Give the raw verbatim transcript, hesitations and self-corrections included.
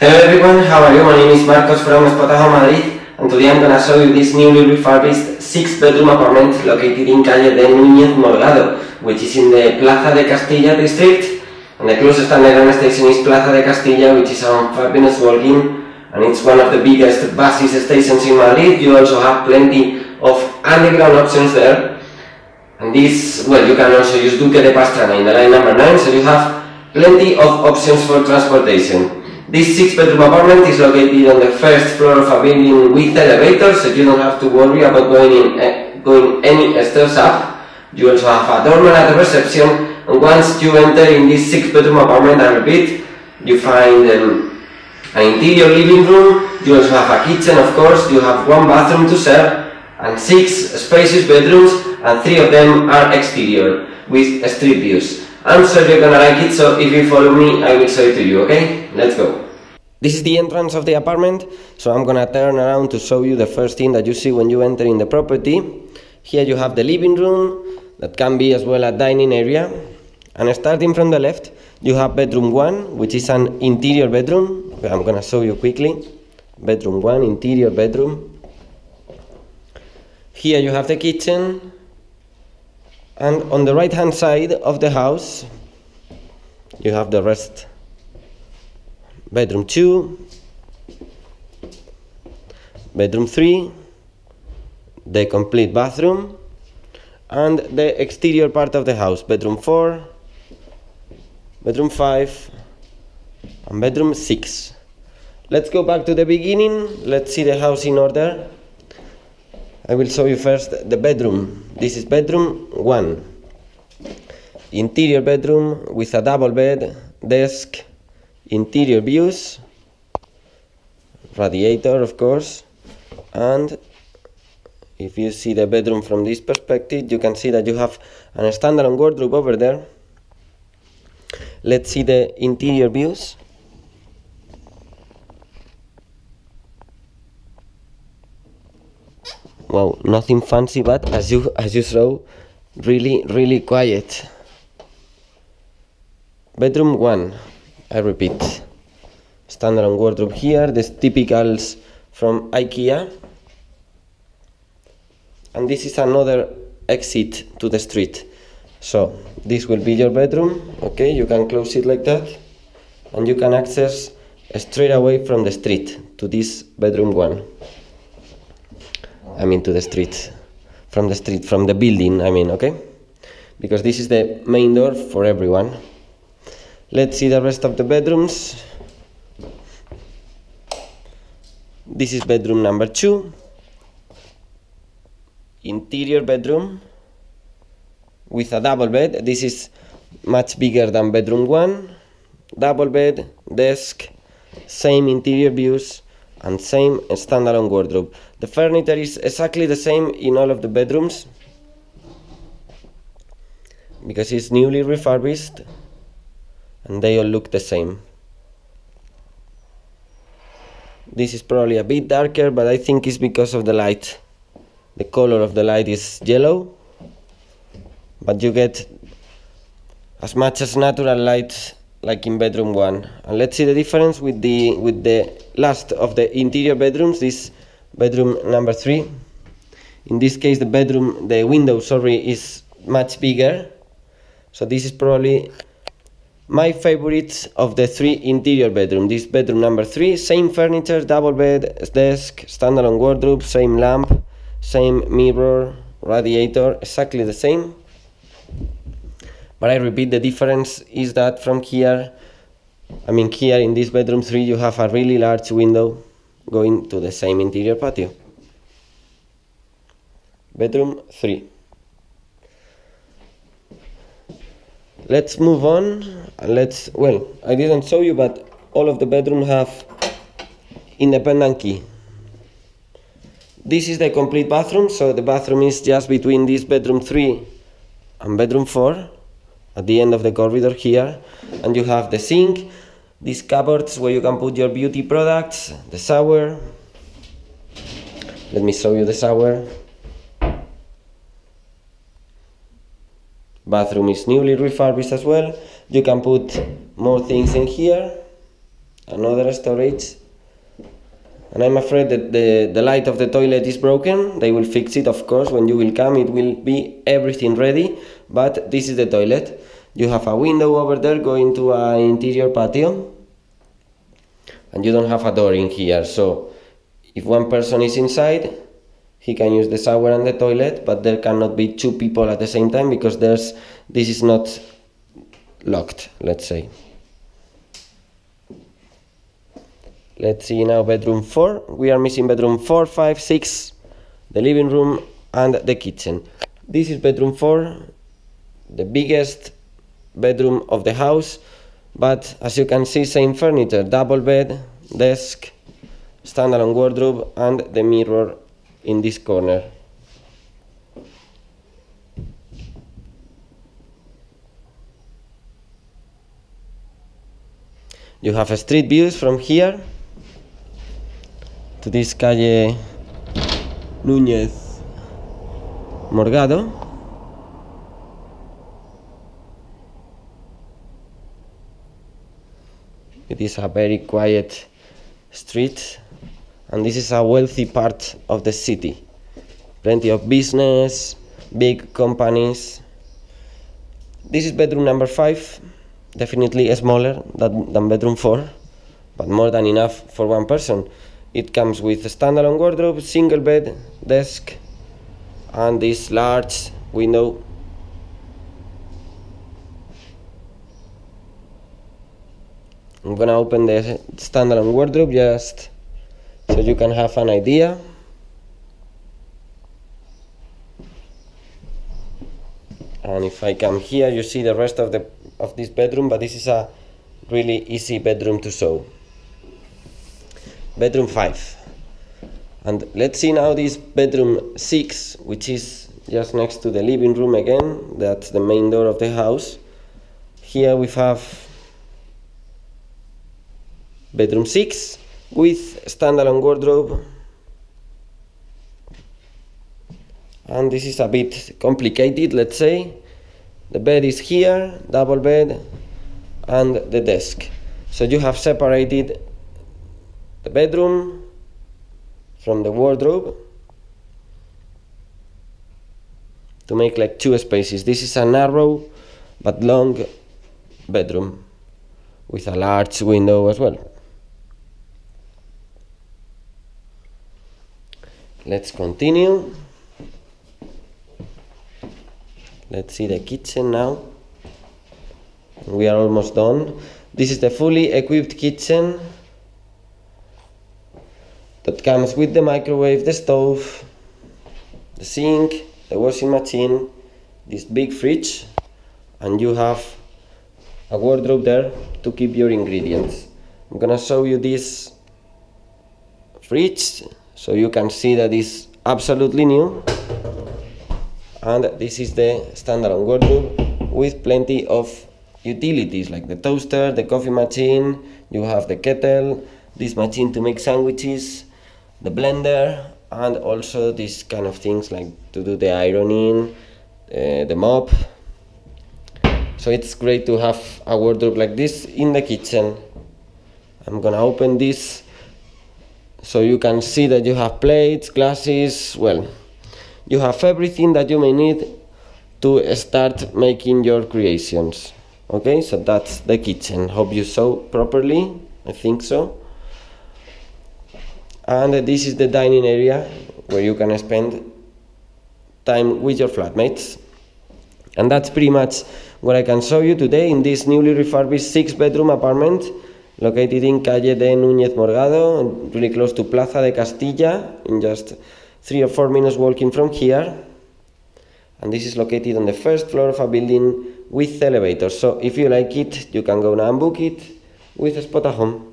Hello everyone, how are you? My name is Marcos from Espotajo, Madrid, and today I'm gonna show you this newly refurbished six bedroom apartment located in Calle de Núñez Morgado, which is in the Plaza de Castilla district, and the closest underground station is Plaza de Castilla, which is around five minutes walking, and it's one of the biggest buses stations in Madrid. You also have plenty of underground options there, and this, well, you can also use Duque de Pastrana in the line number nine, so you have plenty of options for transportation. This six bedroom apartment is located on the first floor of a building with elevators, so you don't have to worry about going in, uh, going any stairs up. You also have a doorman at the reception, and once you enter in this six bedroom apartment, I repeat, you find um, an interior living room. You also have a kitchen, of course. You have one bathroom to share and six spacious bedrooms, and three of them are exterior with street views. I'm sure you're gonna like it, so if you follow me, I will show it to you, okay? Let's go. This is the entrance of the apartment, so I'm gonna turn around to show you the first thing that you see when you enter in the property. Here you have the living room, that can be as well a dining area. And starting from the left, you have bedroom one, which is an interior bedroom. I'm gonna show you quickly. Bedroom one, interior bedroom. Here you have the kitchen. And on the right hand side of the house, you have the rest. Bedroom two, bedroom three, the complete bathroom, and the exterior part of the house, bedroom four, bedroom five, and bedroom six. Let's go back to the beginning. Let's see the house in order. I will show you first the bedroom. This is bedroom one. Interior bedroom with a double bed, desk, interior views, radiator of course, and if you see the bedroom from this perspective, you can see that you have a standalone wardrobe over there. Let's see the interior views. Wow, nothing fancy, but as you as you saw, really really quiet. Bedroom one, I repeat, standalone wardrobe here, the typicals from IKEA, and this is another exit to the street. So this will be your bedroom, okay, you can close it like that, and you can access straight away from the street to this bedroom one. I mean to the street, from the street, from the building, I mean, okay? Because this is the main door for everyone. Let's see the rest of the bedrooms. This is bedroom number two. Interior bedroom with a double bed. This is much bigger than bedroom one. Double bed, desk, same interior views, and same standalone wardrobe. The furniture is exactly the same in all of the bedrooms because it's newly refurbished, and they all look the same. This is probably a bit darker, but I think it's because of the light. The color of the light is yellow, but you get as much as natural light like in bedroom one. And let's see the difference with the with the last of the interior bedrooms, this bedroom number three. In this case, the bedroom, the window, sorry, is much bigger. So this is probably my favorite of the three interior bedroom. This bedroom number three, same furniture, double bed, desk, standalone wardrobe, same lamp, same mirror, radiator, exactly the same. But I repeat, the difference is that from here, I mean here in this bedroom three, you have a really large window going to the same interior patio. Bedroom three. Let's move on, and let's, well, I didn't show you, but all of the bedrooms have independent key. This is the complete bathroom, so the bathroom is just between this bedroom three and bedroom four, at the end of the corridor here, and you have the sink, these cupboards where you can put your beauty products, the shower. Let me show you the shower. Bathroom is newly refurbished as well. You can put more things in here. another storage. And I'm afraid that the, the light of the toilet is broken. They will fix it, of course. When you will come, it will be everything ready. But this is the toilet. You have a window over there going to an interior patio. And you don't have a door in here. So if one person is inside, he can use the shower and the toilet, but there cannot be two people at the same time because there's this is not locked, let's say. Let's see now bedroom four. We are missing bedroom four, five, six, the living room and the kitchen. This is bedroom four, the biggest bedroom of the house, but as you can see, same furniture, double bed, desk, standalone wardrobe and the mirror in this corner. You have street views from here to this calle Núñez Morgado. It is a very quiet street, and this is a wealthy part of the city. Plenty of business, big companies. This is bedroom number five, definitely smaller than, than bedroom four, but more than enough for one person. It comes with a standalone wardrobe, single bed, desk, and this large window. I'm gonna open the standalone wardrobe just so you can have an idea. And if I come here, you see the rest of the of this bedroom, but this is a really easy bedroom to show. Bedroom five. And let's see now this bedroom six, which is just next to the living room again. That's the main door of the house. Here we have bedroom six with standalone wardrobe. And this is a bit complicated, let's say. The bed is here, double bed, and the desk. So you have separated the bedroom from the wardrobe to make like two spaces. This is a narrow but long bedroom with a large window as well. Let's continue. Let's see the kitchen now. We are almost done. This is the fully equipped kitchen that comes with the microwave, the stove, the sink, the washing machine, this big fridge, and you have a wardrobe there to keep your ingredients. I'm gonna show you this fridge so you can see that it's absolutely new. And this is the standalone wardrobe with plenty of utilities like the toaster, the coffee machine, you have the kettle, this machine to make sandwiches, the blender, and also these kind of things like to do the ironing, uh, the mop. So it's great to have a wardrobe like this in the kitchen. I'm gonna open this so you can see that you have plates, glasses, well, you have everything that you may need to start making your creations. Okay, so that's the kitchen. Hope you saw properly. I think so. And this is the dining area where you can spend time with your flatmates. And that's pretty much what I can show you today in this newly refurbished six bedroom apartment located in Calle de Núñez Morgado, really close to Plaza de Castilla, in just three or four minutes walking from here. And this is located on the first floor of a building with elevators. So if you like it, you can go now and book it with Spotahome.